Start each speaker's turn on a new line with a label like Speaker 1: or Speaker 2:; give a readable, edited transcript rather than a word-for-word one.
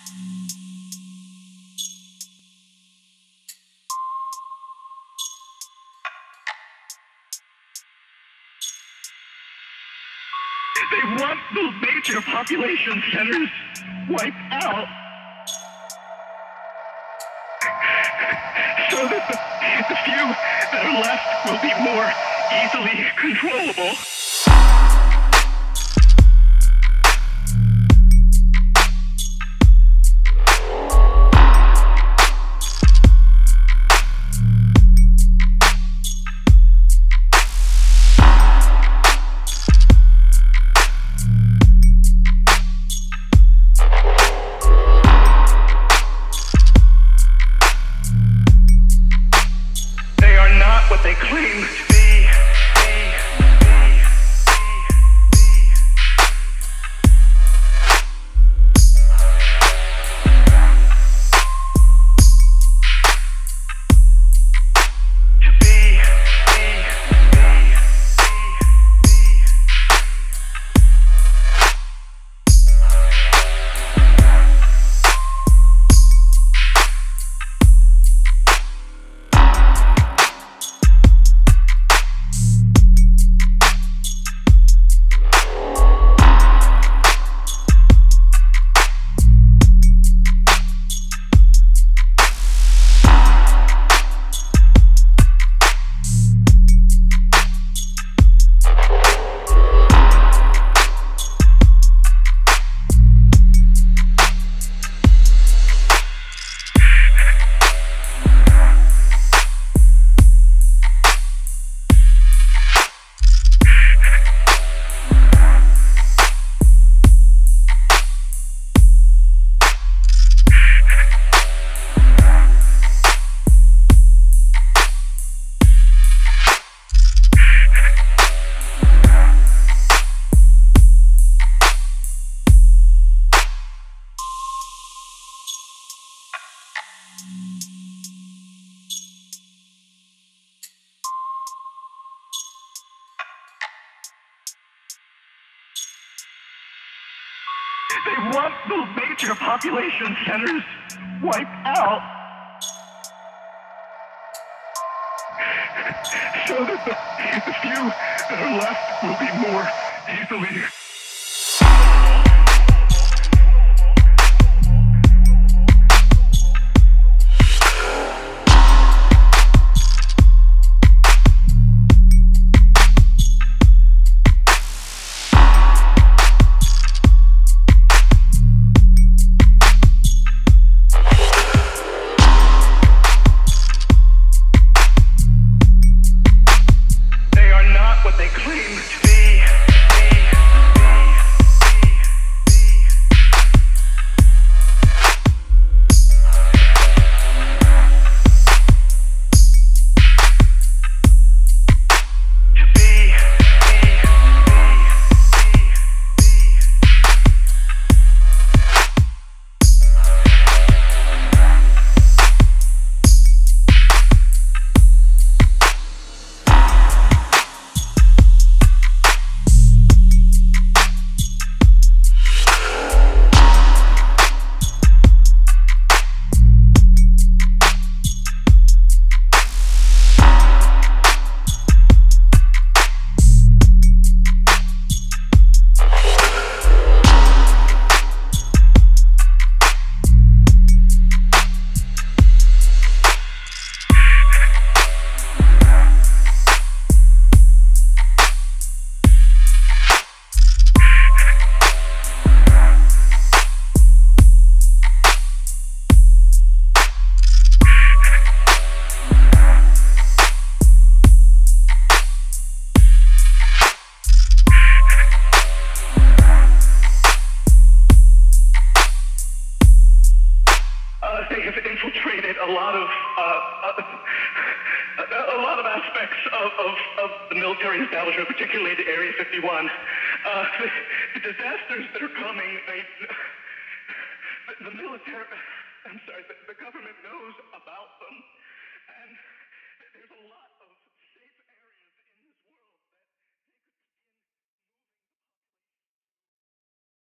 Speaker 1: They want those major population centers wiped out so that the few that are left will be more easily controllable. What they claim to be. They want those major population centers wiped out so that the few that are left will be more easily. What they claim to be. They have infiltrated a lot of aspects of the military establishment, particularly the Area 51. The disasters that are coming, the military, the government knows about them.